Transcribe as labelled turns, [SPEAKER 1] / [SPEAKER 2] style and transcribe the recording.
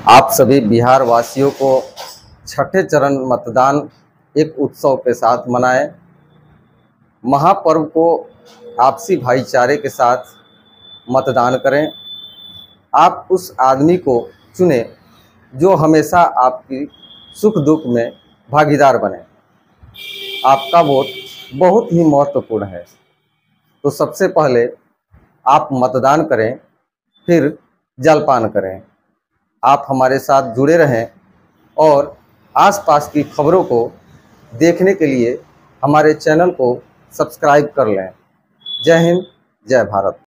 [SPEAKER 1] आप सभी बिहार वासियों को छठे चरण मतदान एक उत्सव के साथ मनाएं। महापर्व को आपसी भाईचारे के साथ मतदान करें। आप उस आदमी को चुनें जो हमेशा आपकी सुख दुख में भागीदार बने। आपका वोट बहुत ही महत्वपूर्ण है। तो सबसे पहले आप मतदान करें, फिर जलपान करें। आप हमारे साथ जुड़े रहें और आसपास की खबरों को देखने के लिए हमारे चैनल को सब्सक्राइब कर लें। जय हिंद, जय भारत।